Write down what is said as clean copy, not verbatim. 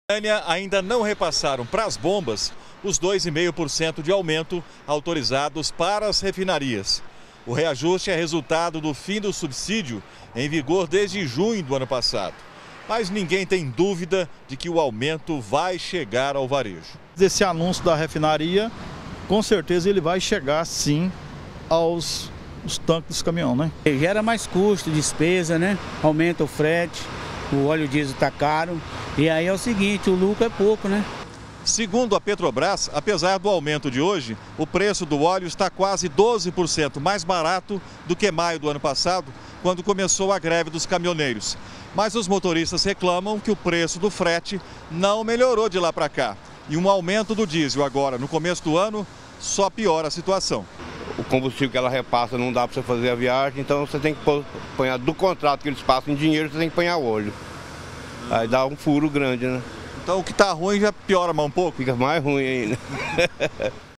Ainda não repassaram para as bombas os 2,5% de aumento autorizados para as refinarias. O reajuste é resultado do fim do subsídio em vigor desde junho do ano passado. Mas ninguém tem dúvida de que o aumento vai chegar ao varejo. Esse anúncio da refinaria, com certeza ele vai chegar sim aos tanques dos caminhões, né? Gera mais custo, despesa, né? Aumenta o frete, o óleo diesel está caro. E aí é o seguinte, o lucro é pouco, né? Segundo a Petrobras, apesar do aumento de hoje, o preço do óleo está quase 12% mais barato do que maio do ano passado, quando começou a greve dos caminhoneiros. Mas os motoristas reclamam que o preço do frete não melhorou de lá para cá. E um aumento do diesel agora, no começo do ano, só piora a situação. O combustível que ela repassa não dá para você fazer a viagem, então você tem que pôr do contrato que eles passam em dinheiro, você tem que pôr óleo. Aí dá um furo grande, né? Então o que está ruim já piora mais um pouco? Fica mais ruim ainda.